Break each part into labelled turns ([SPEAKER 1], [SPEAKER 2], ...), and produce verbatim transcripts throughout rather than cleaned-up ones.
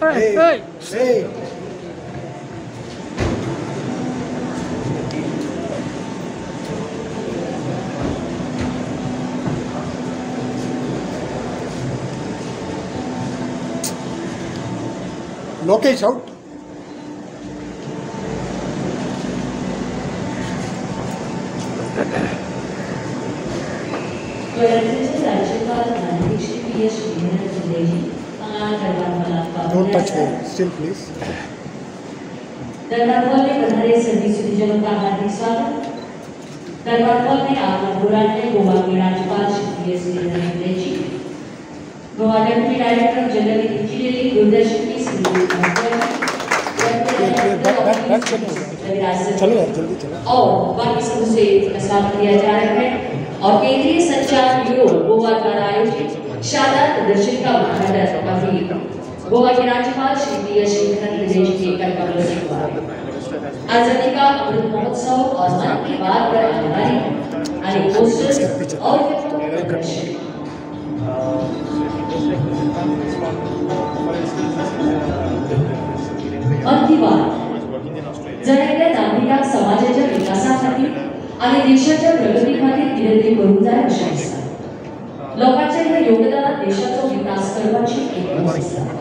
[SPEAKER 1] Hey, hey, hey. Lokesh out. Don't touch me. Still, please.
[SPEAKER 2] दरबार hall में पधारे सभी सुधीजनों का हार्दिक स्वागत। दरबार हॉल में आपका बुलाने गोवा के राज्यपाल Shri S Sreedharan ji, Goa deputy director general engineering Doordarshan की श्रीमती
[SPEAKER 1] चलो यार जल्दी चलो।
[SPEAKER 2] और बाकी सबसे स्वागत किया जा रहा है और केंद्रीय संचार ब्यूरो गोवा द्वारा आयोजित शानदार प्रदर्शन का उद्घाटन काफी गोवा के राज्यपाल श्री पी एस श्रीधरन जी के कार्यक्रम से हुआ। आजादी का अमृत महोत्सव और मन की बात पर आधारित अनेक पोस्टर्स और प्रदर्शन। मन की बात जणांच्या नागरिकांक समाजाच्या विकासाखातीर आणि देशाच्या प्रगतीखातीर कितें तरी करूंक जाय अशें दिसता। लोकांच्या ह्या योगदानात देशाचो विकास करपाची एक गरज आसा।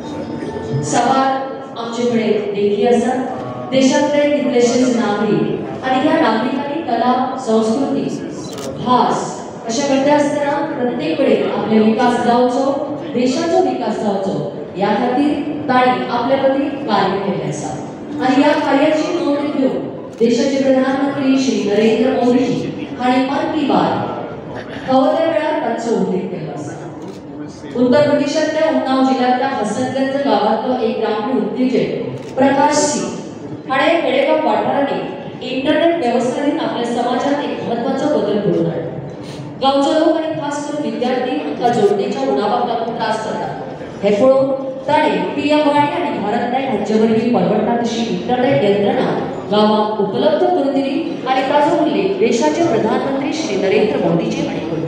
[SPEAKER 2] सवाल आमचे कडेन देखी आसा। देशांतले कितलेशेच नागरीक आणि ह्या नागरिकांनी कला संस्कृती भास अशा करता आसतना प्रत्येक कडेन आपले विकास जावचो, देशाचो विकास जावचो ह्या खातीर तांणी आपले पती कार्य केलें आसा। आणि ह्या कार्याची नोंद घेवन देशाचे प्रधानमंत्री श्री नरेंद्र मोदी हांणी मन की बात हवं त्या वेळार तांचो उल्लेख केलो आसा। उत्तर प्रदेशातल्या उन्नाव जिल्ह्यातल्या हसनगंज गावातलो एक ग्रामीण उद्योजक प्रकाश सिंग हाणे खेडेगाव वाठारांनी इंटरनेट वेवस्थेन आपल्या समाजात एक महत्वाचो बदल घडोवन हाडला। गांवचे लोक आणि खास करून विद्यार्थी हांकां जोडणेच्या उणावाक लागून त्रास जातात। हे पळोवन ताणें पीएम वाणी आणि भारतनेट हांचे वरवीं परवडटा तशी इंटरनेट यंत्रणा गांवांत उपलब्ध करून दिली आणि ताचो उल्लेख देशाचे प्रधानमंत्री श्री नरेंद्र मोदीजी हांणी केलो।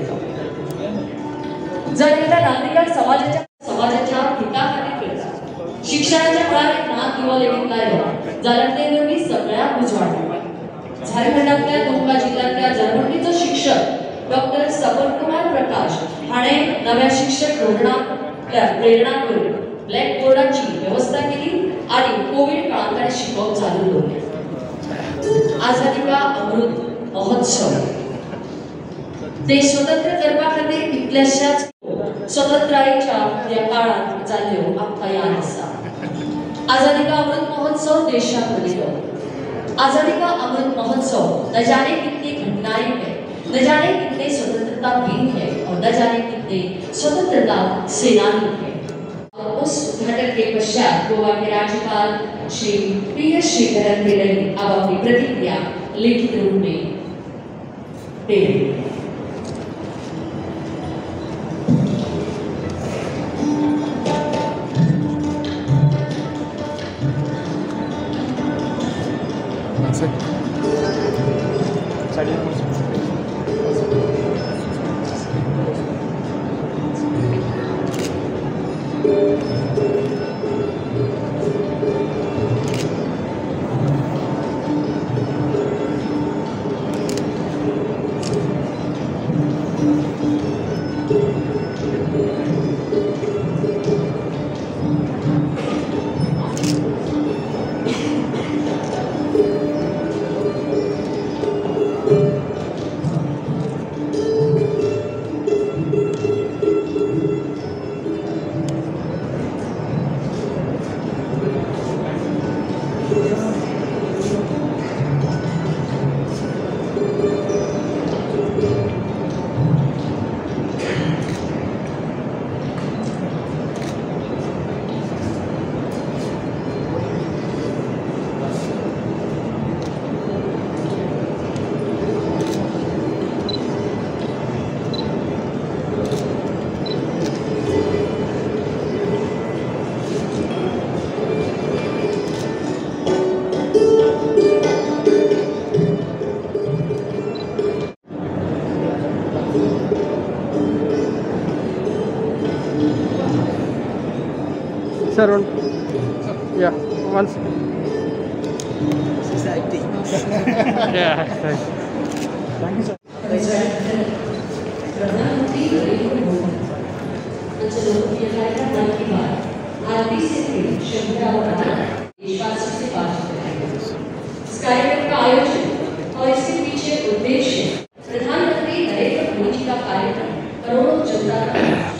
[SPEAKER 2] जर एका नागरिकाक समाजाच्या समाजाच्या हिता खातीर करता शिक्षणाच्या मुळार एक नाक किंवा लेगीत लायलो जाल्यार ते वरवीं सगळ्यांक उजवाड मेळटा। झारखंडातल्या दुमका जिल्ह्यातल्या जरवंडीचो शिक्षक डॉक्टर सपन कुमार प्रकाश हाणें नव्या शिक्षक धोरणाक प्रेरणा करून ब्लॅक बोर्डाची व्यवस्था केली आणि कोविड काळात ताणें शिकोवप चालू दवरलें। आजादी का अमृत महोत्सव देश स्वतंत्र करपा खातीर कितल्याशाच स्वतंत्रायेच्या ह्या काळात जाल्ल्यो आमकां याद आसा। आजादी का अमृत महोत्सव देशाक मनयलो। आजादी का अमृत महोत्सव न जाने कितनी घटनाएं हैं, न जाने कितने स्वतंत्रता वीर हैं और न जाने कितने स्वतंत्रता सेनानी हैं। उस उद्घाटन के पश्चात गोवा के राज्यपाल श्री पी एस श्रीधरन जी ने अब अपनी प्रतिक्रिया लिखित रूप में दे दी।
[SPEAKER 3] Sir, one. Yeah, once. Yeah, thanks.
[SPEAKER 1] Thank you, sir.
[SPEAKER 2] प्रधानमंत्री नरेंद्र मोदी यांच्या लोकप्रिय कार्यक्रम मन की बात आरती से शंकरावर देशवासियों से बातचीत करेंगे। इस कार्यक्रम का आयोजन और इसके पीछे उद्देश्य प्रधानमंत्री नरेंद्र मोदी का कार्यक्रम करोड़ों जनता का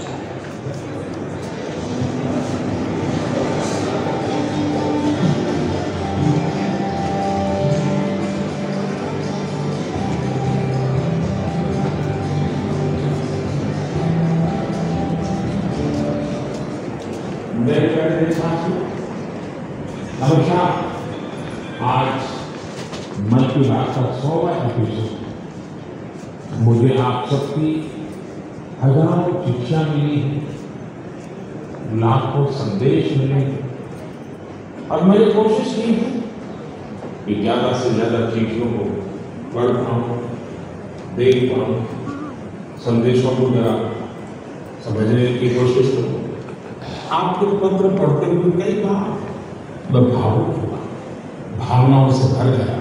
[SPEAKER 4] मेरे प्यारे साथियों, नमस्कार। आज मन की बात का सौवां एपिसोड। मुझे आप सबकी हजारों शिक्षा मिली है, लाखों संदेश मिले हैं और मैंने कोशिश की है कि ज्यादा से ज्यादा चीजों को पढ़ पाऊं, देख पाऊं, संदेशों को जरा समझने की कोशिश करूं। आपके पत्र पढ़ते हुए कई बार मैं भावुक हुआ, भावनाओं से भर गया।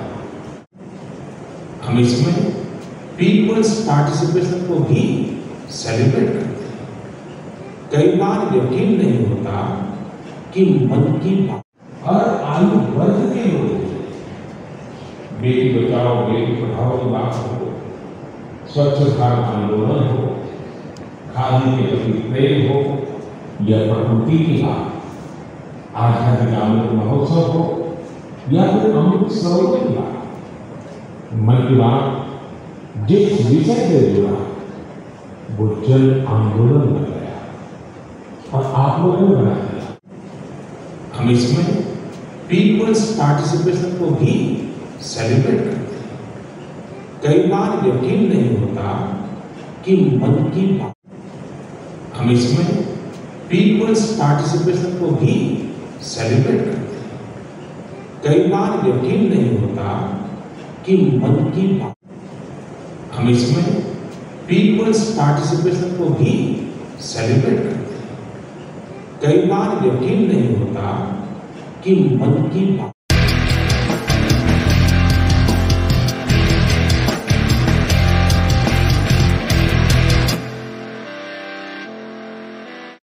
[SPEAKER 4] हम इसमें पीपल्स पार्टिसिपेशन को भी सेलिब्रेट करते हैं। कई बार यकीन नहीं होता कि मन की बात हर आयु वर्ग के लोग, बेटी बचाओ बेटी पढ़ाओ की बात हो, स्वच्छ भारत आंदोलन हो, खादी के प्रति प्रेम हो, या प्रकृति की बात, आजादी का अमृत महोत्सव हो या फिर अमृत सरोवर की बात, मन की बात जिस विषय से जुड़ा वो जन आंदोलन बन गया और आप लोगों ने बना दिया। हम इसमें पीपल्स पार्टिसिपेशन को भी सेलिब्रेट करते हैं। कई बार यकीन नहीं होता कि मन की बात, हम इसमें पीपल्स पार्टिसिपेशन को भी सेलिब्रेट करते हैं। कई बार यकीन नहीं होता कि मन की बात, हम इसमें पीपल्स पार्टिसिपेशन को भी सेलिब्रेट करते हैं। कई बार यकीन नहीं होता कि मन की बात